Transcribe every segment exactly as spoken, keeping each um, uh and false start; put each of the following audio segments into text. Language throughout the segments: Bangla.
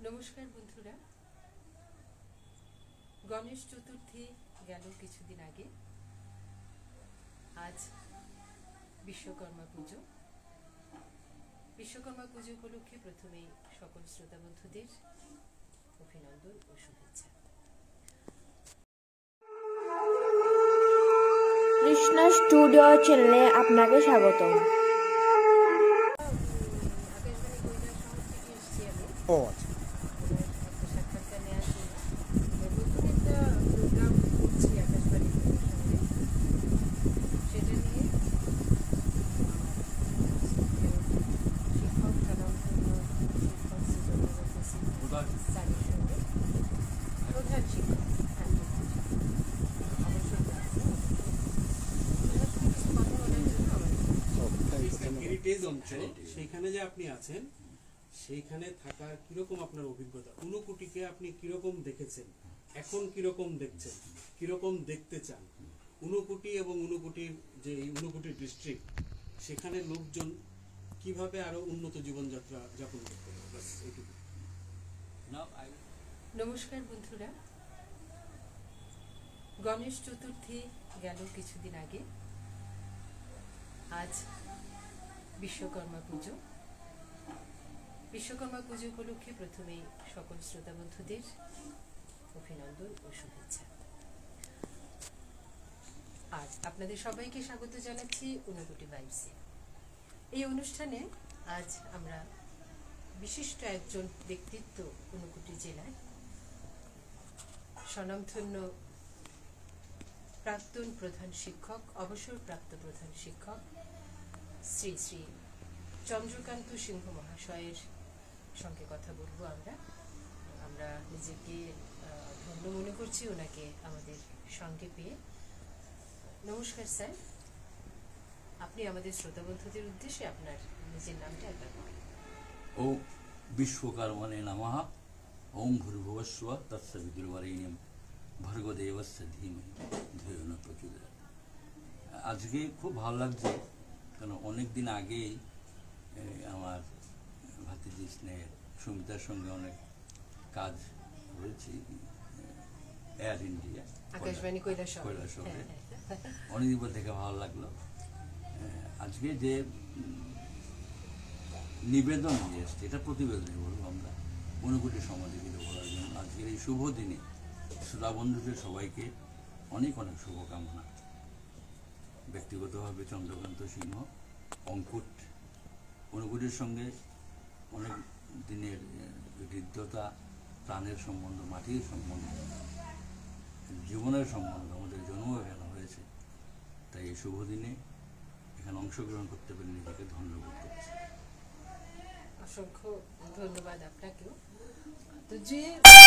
नमस्कार बंधुरा गणेश चतुर्थी गेल किछुदिन आगे आज विश्वकर्मा पुजो विश्वकर्मा पुजो उपलक्षे प्रथमे सकल श्रोता बंधुदेर अभिनंदन और शुभेच्छा। कृष्णा स्टूडियो चैनले आपनाके स्वागतम। ও হেরিটেজ অঞ্চল সেখানে যে আপনি আছেন সেইখানে থাকার কিরকম আপনার অভিজ্ঞতা, ঊনকোটিকে আপনি কিরকম দেখেছেন, এখন কিরকম দেখছেন, কিরকম দেখতে চান, ঊনকোটি এবং ঊনকোটির যে ঊনকোটি ডিস্ট্রিক্ট সেখানে লোকজন কিভাবে আরো উন্নত জীবনযাত্রা যাপন করতে পারে, বাস এইটুকু। नमस्कार बंधुरा गणेश चतुर्थी गेल किछुदिन आगे आज विश्वकर्मा पुजो विश्वकर्मा पुजो उपलक्षे प्रथमे सकल श्रोता बंधुदेर अभिनंदन और शुभेच्छा। आज आपनादेर सबाइके स्वागत जानाच्छि ঊনকোটি ভাইবসে। এই অনুষ্ঠানে आज আমরা विशिष्ट एकजन व्यक्तित्व ঊনকোটি জেলায় স্বনামধন্য प्राक्तन प्रधान शिक्षक अवसरप्राप्त प्रधान शिक्षक श्री श्री चंद्रकांत सिंह महाशयेर संगे कथा बोलबो। आमरा आमरा निजेके धन्य मने करछि ओनाके आमादेर संगे पेये। नमस्कार सर, आपनि आमादेर श्रोता बंधुदेर उद्देश्ये आपनार निजेर नामटा एकबार बोलुन। ओम विश्वकर्मणे नमः। ओम भूर्भुवस्सुः तत्सवितुर्वरेण्यं भर्गदेवस्य धीमहि धियो न प्रचोदयात्। আজকে খুব ভালো লাগছে, কারণ অনেক দিন আগেই আমার ভাতিজি স্নেহের সুমিতার সঙ্গে অনেক কাজ করেছি এয়ার ইন্ডিয়া আকাশবাণী কৈলাসহরে। অনেকদিন পর দেখে ভালো লাগলো। আজকে যে নিবেদন নিয়ে এসছে, এটা প্রতিবেদনই বলবো আমরা, ঊনকোটি সমাজকে বলার জন্য আজকের এই শুভ দিনে শ্রোতা বন্ধুদের সবাইকে অনেক অনেক শুভকামনা। ব্যক্তিগতভাবে চন্দ্রকান্ত সিংহ অঙ্কুট ঊনকোটির সঙ্গে অনেক দিনের হৃদ্যতা, প্রাণের সম্বন্ধ, মাটির সম্বন্ধ, জীবনের সম্বন্ধ, আমাদের জন্ম এখানে হয়েছে। তাই এই শুভ দিনে এখানে অংশগ্রহণ করতে পেরে নিজেকে ধন্যবাদ করছি। असंख्य धन्यवाद आपनाकेও। तो जे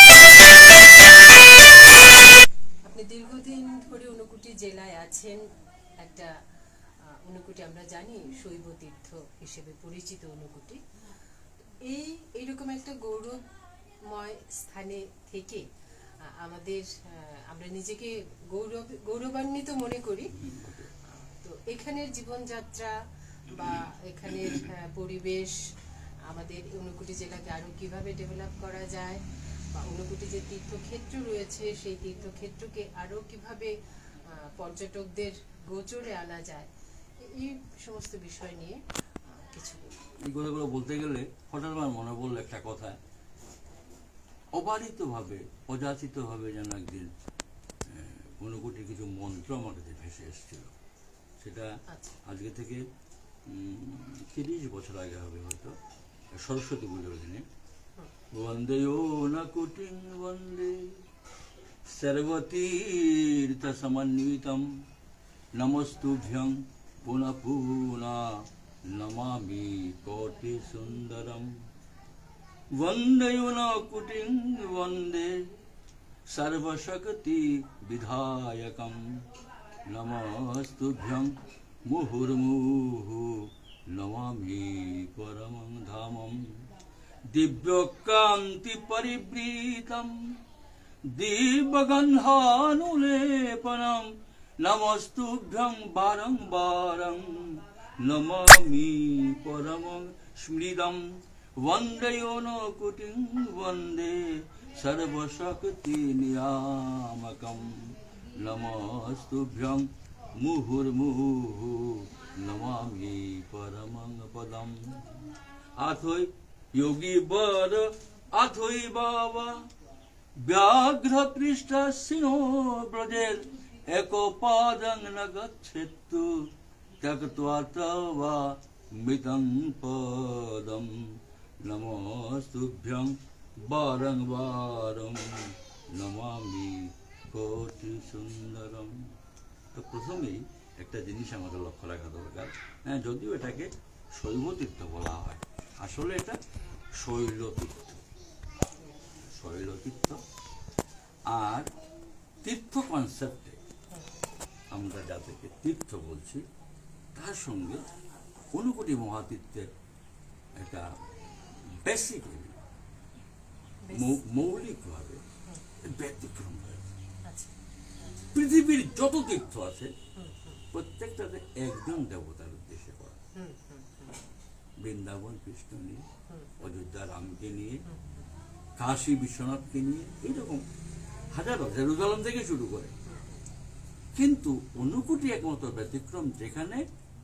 আপনি দীর্ঘদিন ধরে ঊনকোটি জেলায় আছেন, একটা ঊনকোটি আমরা জানি শৈব তীর্থ হিসেবে পরিচিত ঊনকোটি। এই এইরকম একটা গৌরবময় স্থানে থেকে আমাদের আমরা নিজেকে গৌরব গৌরবান্বিত মনে করি। তো এখানের জীবনযাত্রা বা এখানের পরিবেশ, আমাদের ঊনকোটি জেলাকে আরো কিভাবে ডেভেলপ করা যায়, বা ঊনকোটি যে তীর্থক্ষেত্র রয়েছে সেই তীর্থক্ষেত্রকে আরো কিভাবে পর্যটকদের গোচরে আনা যায়, এই সমস্ত বিষয় নিয়ে কিছু এই কথাগুলো বলতে গেলে হঠাৎ আমার মনে পড়লো একটা কথা। অবারিতভাবে অযাচিতভাবে যেন একদিন ঊনকোটির কিছু মন্ত্র আমার কাছে ভেসে এসেছিল। সেটা আজকে থেকে তিরিশ বছর আগে হবে হয়তো, সরস্বতী পুজোর দিনে। বন্দে ঊনকোটিং বন্দে সর্বতীর্থ সমন্বিতম নমস্তুভ্যং পুনঃ পুনঃ নমামি কোটি সুন্দরম। বন্দে ঊনকোটিং বন্দে সর্বশক্তি বিধায়কম নমস্তুভ্যং মুহুর্মুহু নমামি পরমং ধামম। দিব্যকান্তি পরিবৃতম দিব্যগন্ধানুলেপনম নমস্তুভ্যং বারং বারং নমামি পরমং স্মৃতম। वंदे ऊनकुटिं वंदे सर्वशक्ति नियामकं नमस्तुभ्यं मुहुर्मुहुः नमामि परमं पदम् अथोई योगी वर अथोई बाबा व्याघ्र पृष्ठ सिंह ब्रजेर एको पादं न गच्छेत्तु त्यक्त्वा तव मितं पदं नमस्तुभ्यं वारं वारं नमामि कोटि सुंदरम। तो प्रथमेই একটা জিনিস আমাদের লক্ষ্য রাখা দরকার, হ্যাঁ যদিও এটাকে শৈব তীর্থ বলা হয়, আসলে এটা শৈল তীর্থ। শৈল তীর্থ আর তীর্থ কনসেপ্টে আমরা যাদেরকে তীর্থ বলছি তার সঙ্গে ঊনকোটি মহাতীর্থের একটা বেসিক্যালি মৌলিকভাবে ব্যতিক্রম রয়েছে। পৃথিবীর যত তীর্থ আছে প্রত্যেকটাতে একজন দেবতার উদ্দেশ্যে করা। বৃন্দাবন কৃষ্ণ নিয়ে, অযোধ্যা রামকে নিয়ে, কাশী বিশ্বনাথকে নিয়ে, এইরকম হাজারো, জেরুজালেম থেকে শুরু করে। কিন্তু ঊনকোটি একমাত্র ব্যতিক্রম যেখানে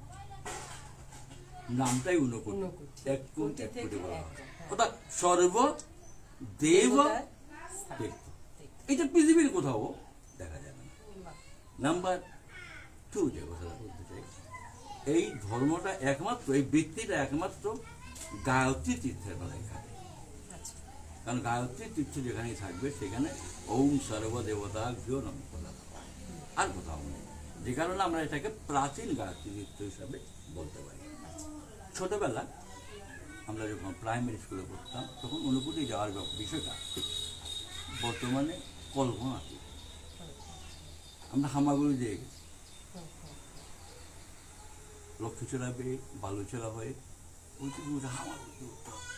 নামটাই ঊনকোটি, এক কোটি এক কোটি বলা হয়, অর্থাৎ সর্ব দেব তীর্থ। এটা পৃথিবীর কোথাও দেখা যাবে না। নাম্বার টু যে কথাটা বলতে চাই, এই ধর্মটা একমাত্র, এই বৃত্তিটা একমাত্র গায়ত্রী তীর্থের বেলায় এখানে, কারণ গায়ত্রী তীর্থ যেখানেই থাকবে সেখানে ওম সর্বদেবতা ভ্যো নমঃ আর কোথাও নেই, যে কারণে আমরা এটাকে প্রাচীন গায়ত্রী তীর্থ হিসাবে বলতে পারি। ছোটবেলা আমরা যখন প্রাইমারি স্কুলে পড়তাম তখন ঊনকোটি যাওয়ার বিষয়টা বর্তমানে কল্পনা, আমরা হামাগুড়ি দিয়ে গেছি, লক্ষ্মীছড়া বেয়ে বালুছড়া হয়ে হামাগুড়ি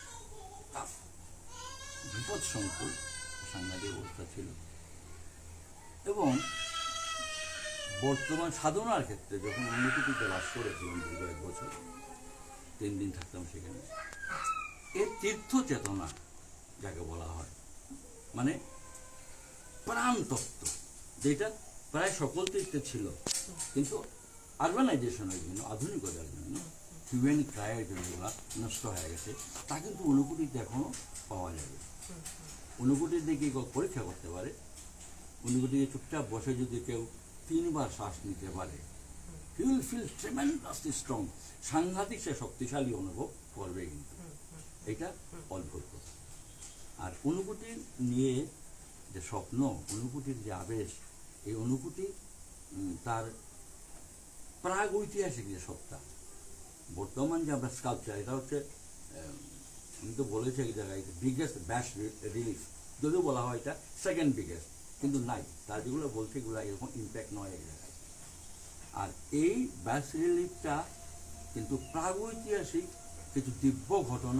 বিপদ সংকুল সাংঘাতিক অবস্থা ছিল। এবং বর্তমান সাধনার ক্ষেত্রে যখন ঊনকোটিতে বাস করেছিলাম দীর্ঘ এক বছর, তিন দিন থাকতাম সেখানে, এর তীর্থ চেতনা যাকে বলা হয়, মানে প্রাণ তত্ত্ব, যেটা প্রায় সকল তীর্থে ছিল, কিন্তু আরবানাইজেশনের জন্য, আধুনিকতার জন্য, হিউম্যান ক্রায়ের জন্য এগুলা নষ্ট হয়ে গেছে, তা কিন্তু ঊনকোটিতে এখনো পাওয়া যাবে। ঊনকোটির দিকে পরীক্ষা করতে পারে, ঊনকোটিতে চুপচাপ বসে যদি কেউ তিনবার শ্বাস নিতে পারে, he will feel tremendously strong, সাংঘাতিক সে শক্তিশালী অনুভব করবে। কিন্তু এটা অদ্ভুত কথা। আর ঊনকোটি নিয়ে যে স্বপ্ন, ঊনকোটির যে আবেশ, এই ঊনকোটি তার প্রাগ ঐতিহাসিক যে সত্তা, বর্তমান যে আমরা স্কাল্পচার, এটা হচ্ছে, আমি তো বলেছি এক জায়গায় বিগেস্ট ব্যাস রিলিফ, যদিও বলা হয় এটা সেকেন্ড বিগেস্ট, কিন্তু নাই, তার যেগুলো বলছে এগুলো এরকম ইম্প্যাক্ট নয় এক জায়গায়। আর এই ব্যাস রিলিফটা কিন্তু প্রাগৈতিহাসিক কিছু দিব্য ঘটনা,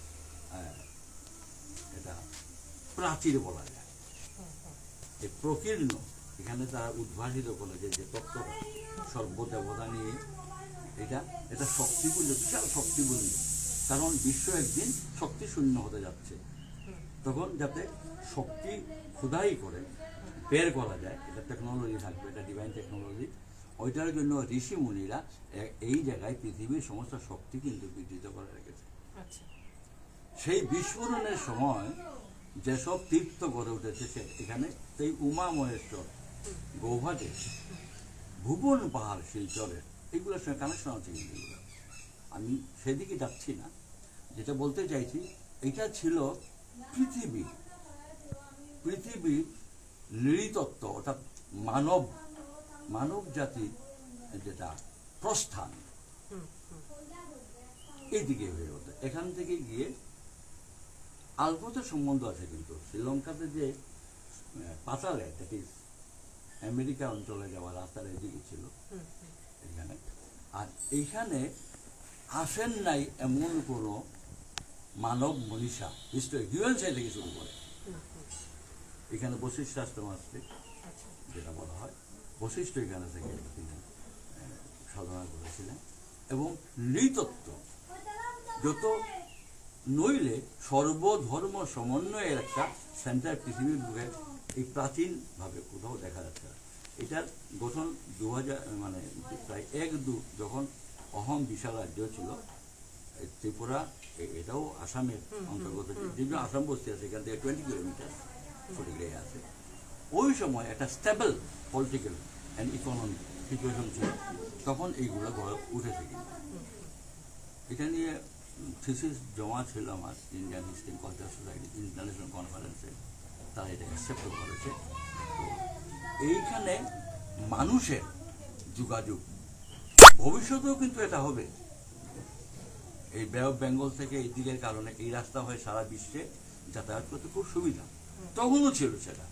এটা প্রাচীর বলা যায়। এই প্রকীর্ণ এখানে তারা উদ্ভাসিত করেছে যে তত্ত্বটা সর্বদেবতা নিয়ে, এটা এটা শক্তিপুঞ্জ, বিশাল শক্তিপুঞ্জ। কারণ বিশ্ব একদিন শক্তি শূন্য হতে যাচ্ছে, তখন যাতে শক্তি খোদাই করে বের করা যায়, এটা টেকনোলজি থাকবে, এটা ডিভাইন টেকনোলজি, ওইটার জন্য ঋষি মুনিরা এই জায়গায় পৃথিবীর সমস্ত শক্তি কিন্তু বিকৃত করে রেখেছে। সেই বিস্ফোরণের সময় যেসব তীর্থ গড়ে উঠেছে এখানে, সেই উমা মহেশ্বর, গৌহাটে, ভুবন পাহাড়, শিলচরের, এগুলোর সঙ্গে কানেকশন আছে। কিন্তু আমি সেদিকে যাচ্ছি না, যেটা বলতে চাইছি, এটা ছিল পৃথিবী, পৃথিবীর নৃতত্ত্ব, অর্থাৎ মানব মানব জাতির যেটা প্রস্থান এইদিকে হয়ে ওঠে। এখান থেকে গিয়ে আলপথের সম্বন্ধ আছে, কিন্তু শ্রীলঙ্কাতে যে পাতালে, দ্যাট ইজ আমেরিকা অঞ্চলে যাওয়ার রাস্তার এদিকে ছিল এখানে। আর এইখানে আসেন নাই এমন কোনো মানব মনীষা, হিস্টোরি হিউম্যান সাইড থেকে শুরু করে, এখানে বশিষ্ঠ আশ্রম আসছে যেটা বলা হয়, বশিষ্ঠ এখানে থেকে তিনি সাধনা করেছিলেন। এবং নৃতত্ত্ব, যত নইলে সর্বধর্ম সমন্বয়ের একটা সেন্টার পৃথিবীর বুকে এই প্রাচীনভাবে কোথাও দেখা যাচ্ছে না। এটার গঠন দু হাজার মানে প্রায় এক দু যখন অহম বিশাল রাজ্য ছিল ত্রিপুরা, এটাও আসামের অন্তর্গত, যেগুলো আসাম বস্তি আছে এখান থেকে টোয়েন্টি কিলোমিটার ফটিকরে আছে। ওই সময় একটা stable political and economic situation ছিল, তখন এইগুলো গড়ে উঠেছে। কিন্তু এটা নিয়ে থিসিস জমা ছিল আমার Indian history culture society international কনফারেন্সে, তারা এটা অ্যাকসেপ্ট করেছে। তো এইখানে মানুষের যোগাযোগ ভবিষ্যতেও কিন্তু এটা হবে। এই বে অফ বেঙ্গল থেকে এই দিকের কারণে এই রাস্তা হয়ে সারা বিশ্বে যাতায়াত করতে খুব সুবিধা, তখনও ছিল সেটা।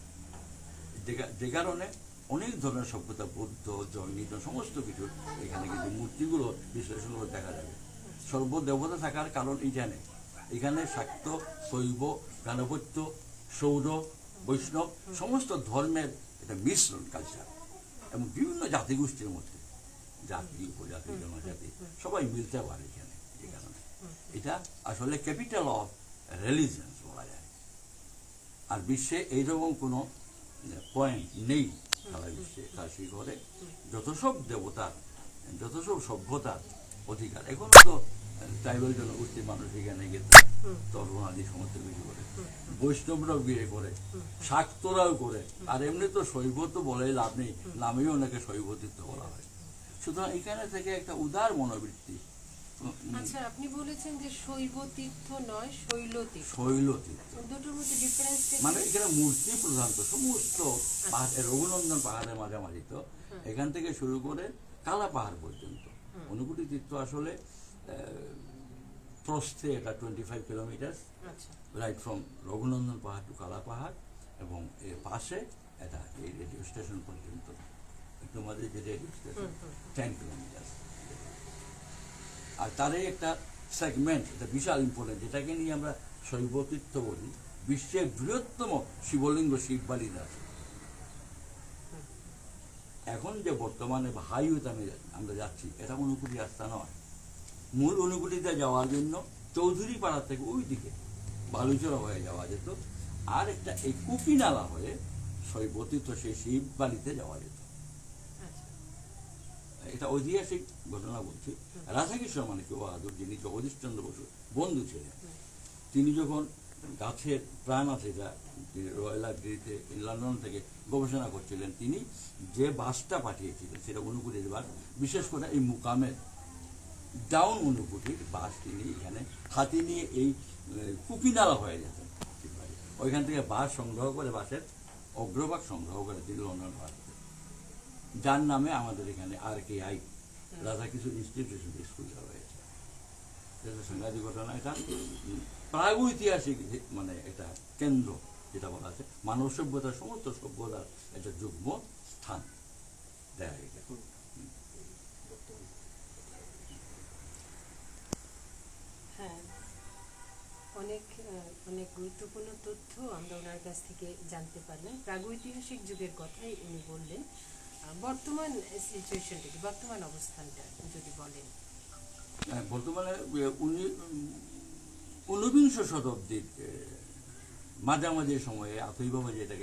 যে কারণে অনেক ধরনের সভ্যতা, বৌদ্ধ, জৈনিজম সমস্ত কিছু এখানে কিন্তু মূর্তিগুলো বিশ্লেষণ করে দেখা যাবে। সর্বদেবতা থাকার কারণ এইখানে, এখানে শাক্ত, শৈব, গাণপত্য, সৌর, বৈষ্ণব সমস্ত ধর্মের একটা মিশ্রণ কালচার, এবং বিভিন্ন জাতিগোষ্ঠীর মধ্যে জাতি, উপজাতি, জনজাতি সবাই মিলতে পারে এখানে। এই কারণে এটা আসলে ক্যাপিটাল অফ রিলিজিয়ন্স বলা যায়। আর বিশ্বে এইরকম কোনো পয়েন্ট নেই সারা বিশ্বে, কাশি ঘরে যত সব দেবতার, যত সব সভ্যতার অধিকার। এখন তো ট্রাইবাল জনগোষ্ঠীর মানুষ এখানে গেছে তর্পণ আদি সমস্ত কিছু করে, বৈষ্ণবরাও গিয়ে করে, শাক্তরাও করে। আর এমনি তো শৈব তো বলে লাভ নেই, নামেই ওনাকে শৈবতীর্থ বলা হয়। সুতরাং এখানে থেকে একটা উদার মনোবৃত্তি। আচ্ছা, আপনি বলেছেন যে শৈব তীর্থ নয়, শৈলতীর্থ। শৈলতীর্থ দুটোর মধ্যে ডিফারেন্স মানে এখানে মূর্তি প্রধানত সমস্ত পাহাড়, রঘুনন্দন পাহাড়ের মাঝামাঝি, তো এখান থেকে শুরু করে কালা পাহাড় পর্যন্ত অনুকুটি তীর্থ আসলে প্রস্থে এটা twenty five kilometre right from Raghunandan পাহাড় টু কালা পাহাড়, এবং এর পাশে এটা এই রেডিও স্টেশন পর্যন্ত, তোমাদের যে রেডিও স্টেশন টেন কিলোমিটার। আর তারই একটা সেগমেন্ট, এটা বিশাল ইম্পর্টেন্ট, যেটাকে নিয়ে আমরা শৈবতীর্থ বলি, বিশ্বের বৃহত্তম শিবলিঙ্গ শিববালিতে আছে। এখন যে বর্তমানে হাইওয়েতে আমি আমরা যাচ্ছি, এটা অনুকুটি রাস্তা নয়। মূল অনুকুটিতে যাওয়ার জন্য চৌধুরী পাড়া থেকে ওই দিকে বালুচরা হয়ে যাওয়া যেত, আর একটা এই কুপিনালা হয়ে শৈবতীর্থ সেই শিববালিতে যাওয়া যেত। এটা ঐতিহাসিক ঘটনা বলছি। রাধাকৃষ্ণ মানিক বাহাদুর, যিনি জগদীশচন্দ্র বসুর বন্ধু ছিলেন, তিনি যখন গাছের প্রাণ আছে, যা রয়্যাল লাইব্রেরিতে লন্ডন থেকে গবেষণা করছিলেন, তিনি যে বাসটা পাঠিয়েছিলেন সেটা অনুকুটির বাস, বিশেষ করে এই মুকামের ডাউন অনুকুটির বাস তিনি এখানে হাতি নিয়ে এই কুপিনালা হয়ে যেতেন। ওইখান থেকে বাস সংগ্রহ করে, বাসের অগ্রভাগ সংগ্রহ করে তিনি লন্ডন পাঠাতেন, যার নামে আমাদের এখানে R K I Radhakrishna institution school রয়েছে। সাংঘাতিক ঘটনা। এটা প্রাগৈতিহাসিক মানে এটা কেন্দ্র, যেটা বলা আছে মানব সভ্যতার সমস্ত সভ্যতার একটা যুগ্ম স্থান দেখা গেছে। হ্যাঁ, অনেক অনেক গুরুত্বপূর্ণ তথ্য আমরা ওনার কাছ থেকে জানতে পারলাম। প্রাগৈতিহাসিক যুগের কথাই উনি বললেন। বর্তমান সিচুয়েশনটা কি, বর্তমান অবস্থানটা যদি বলেন। বর্তমানে ঊনবিংশ শতাব্দীর মাঝামাঝি সময়ে আতৈবাবা যেটাকে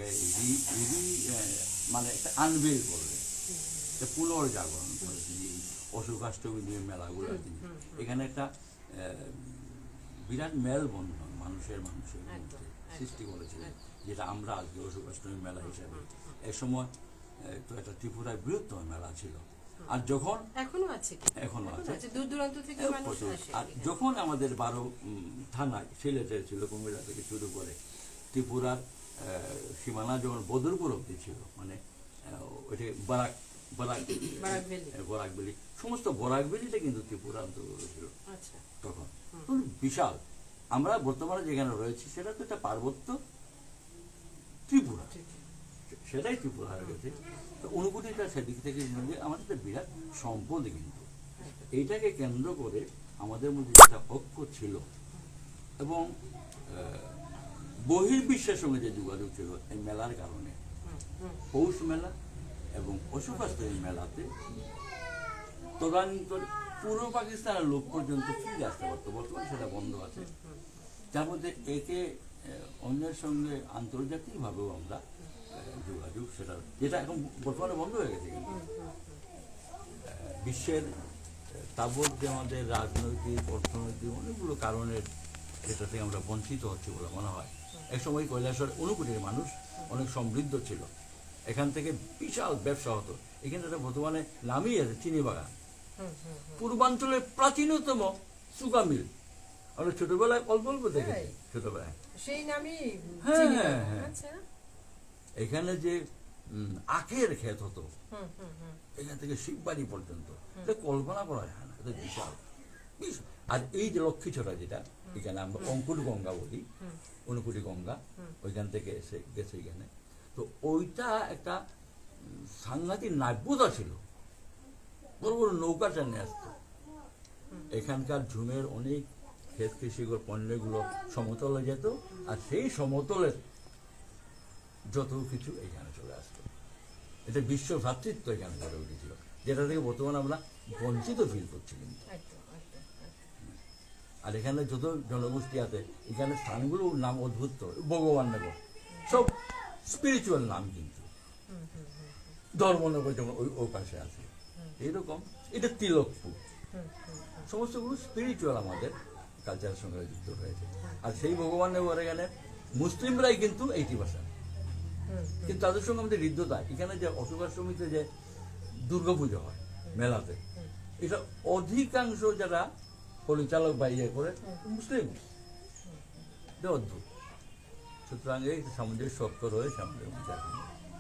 মানে একটা আনভেল করলেন, পুনর্জাগরণ করেছেন এই অশোকাষ্টমী নিয়ে মেলাগুলো। তিনি এখানে একটা বিরাট মেলবন্ধন মানুষের মানুষের মধ্যে সৃষ্টি করেছিলেন, যেটা আমরা আজকে অশোকাষ্টমী মেলা হিসাবে। এ সময় তো একটা ত্রিপুরার বৃহত্তম মেলা ছিল। আর যখন এখনো আছে এখনো আছে দূর দূরান্ত থেকে মানুষ আসে। আর যখন আমাদের বারো থানায় সিলেটের ছিল, কুমিল্লা থেকে শুরু করে ত্রিপুরার সীমানা যখন বদরপুর অব্দি ছিল, মানে ওইটা বারাক বারাক বরাকবেলি, সমস্ত বরাকবেলিটা কিন্তু ত্রিপুরা অন্তর্গত ছিল তখন, বিশাল। আমরা বর্তমানে যেখানে রয়েছি সেটা তো একটা পার্বত্য ত্রিপুরা, সেটাই ত্রিপুরা হয়ে গেছে। তো অনুকুটিটা সেদিক থেকে আমাদের একটা বিরাট সম্পদ, কিন্তু এইটাকে কেন্দ্র করে আমাদের মধ্যে একটা ঐক্য ছিল, এবং বহির্বিশ্বের সঙ্গে যে যোগাযোগ ছিল এই মেলার কারণে। পৌষ মেলা এবং অশোকাষ্টমী মেলাতে তদানীন্তন পূর্ব পাকিস্তানের লোক পর্যন্ত ফিরে আসতে পারতো, বর্তমানে সেটা বন্ধ আছে। তার মধ্যে একে আহ, অন্যের সঙ্গে আন্তর্জাতিকভাবেও আমরা আহ, যোগাযোগ সেটা যেটা এখন বর্তমানে বন্ধ হয়ে গেছে কিন্তু আহ, বিশ্বের আহ, তাবৎ যে আমাদের রাজনৈতিক অর্থনৈতিক অনেকগুলো কারণের সেটা থেকে আমরা বঞ্চিত হচ্ছি বলে মনে হয়। একসময় কৈলাসর ঊনকোটির মানুষ অনেক সমৃদ্ধ ছিল, এখান থেকে বিশাল ব্যবসা হতো। এখানে একটা বর্তমানে নামই আছে চিনি বাগান, পূর্বাঞ্চলের প্রাচীনতম সুগা মিল। আমরা ছোটবেলায় অল্প অল্প দেখেছি ছোটবেলায়। সেই নামই হ্যাঁ, চিনি হ্যাঁ, বাগান। হ্যাঁ। আচ্ছা। এখানে যে উম, আখের ক্ষেত হতো হুম হুম হুম এখান থেকে শিববাড়ি পর্যন্ত, এটা কল্পনা করা যায় না, এটা বিশাল বিশাল। আর এই যে লক্ষ্মীছড়া যেটা এখানে আমরা অঙ্কুর গঙ্গা বলি, ঊনকোটি গঙ্গা ওইখান থেকে এসে গেছে এখানে। তো ওইটা একটা উম, সাংঘাতিক নাব্যতা ছিল, বড় বড় নৌকা টানে আসতো। এখানকার ঝুমের অনেক ক্ষেত কৃষিগুলো পণ্যগুলো সমতলে যেত, আর সেই সমতলের যত কিছু এখানে চলে আসতো। এটা বিশ্ব ভ্রাতৃত্ব এখানে গড়ে উঠেছিল, যেটা থেকে বর্তমানে আমরা বঞ্চিত ফিল করছি কিন্তু। একদম একদম একদম। আর এখানে যত জনগোষ্ঠী আছে এখানে স্থানগুলোর নাম অদ্ভুত, ভগবাননগর সব স্পিরিচুয়াল নাম, কিন্তু ধর্মনগর যেমন ওই ওই পাশে আছে এইরকম, এটা তিলকপুর, সমস্তগুলো স্পিরিচুয়াল আমাদের কালচারের সঙ্গে যুক্ত হয়েছে। আর সেই ভগবাননগর এখানে মুসলিমরাই কিন্তু এইটি ভাষা, কিন্তু তাদের সঙ্গে আমাদের হৃদ্যতা। এখানে যে অশোকার সমিতিতে যে দুর্গাপুজো হয় মেলাতে, এটা অধিকাংশ যারা পরিচালক বা ইয়ে করে মুসলিম, এটা অদ্ভুত। সুতরাং এই সামঞ্জস্য শক্ত রয়েছে আমাদের মধ্যে এখন।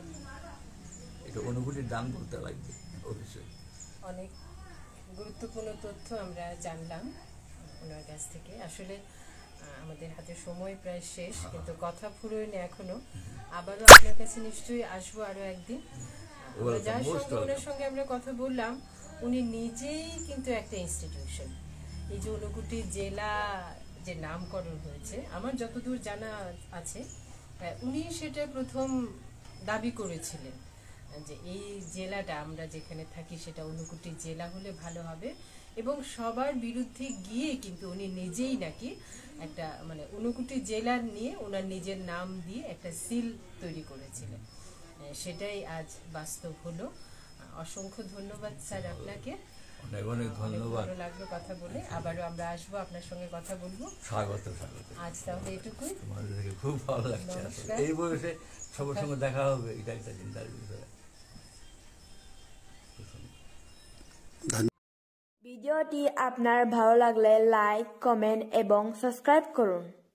এটা অনুভূতির দান করতে লাগবে অবশ্যই। অনেক গুরুত্বপূর্ণ তথ্য আমরা জানলাম ওনার কাছ থেকে। আসলে আহ, আমাদের হাতে সময় প্রায় শেষ, কিন্তু কথা ফুরোয়নি এখনো। আবারও আপনার কাছে নিশ্চয়ই আসবো আরো একদিন। আমরা যার Welcome, most সঙ্গে ওনার welcome. সঙ্গে আমরা কথা বললাম, উনি নিজেই কিন্তু একটা ইনস্টিটিউশন। এই যে ঊনকোটি জেলা যে নামকরণ হয়েছে, আমার যতদূর জানা আছে আহ, উনি সেটা প্রথম দাবি করেছিলেন যে এই জেলাটা আমরা যেখানে থাকি সেটা ঊনকোটি জেলা হলে ভালো হবে, এবং সবার বিরুদ্ধে গিয়ে কিন্তু উনি নিজেই নাকি একটা মানে ঊনকোটি জেলার নিয়ে ওনার নিজের নাম দিয়ে একটা সিল তৈরি করেছিলেন। আহ, সেটাই আজ বাস্তব হলো। আহ, অসংখ্য ধন্যবাদ স্যার আপনাকে। অনেক অনেক অনেক ধন্যবাদ। ভালো লাগলো কথা বলে। আবারও আমরা আসবো, আপনার সঙ্গে কথা বলবো। স্বাগত স্বাগত। আজ তাহলে এটুকুই। তোমাদের থেকে খুব ভালো লাগছে আসলে। নমস্কার। এই বয়সে সবার সঙ্গে দেখা হবে, এটা একটা চিন্তার বিষয়। ভিডিওটি আপনার ভালো লাগলে লাইক, কমেন্ট এবং সাবস্ক্রাইব করুন।